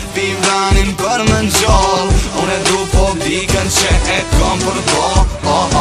Vivranin për më nxoll Unë e du po dikën që e kom për po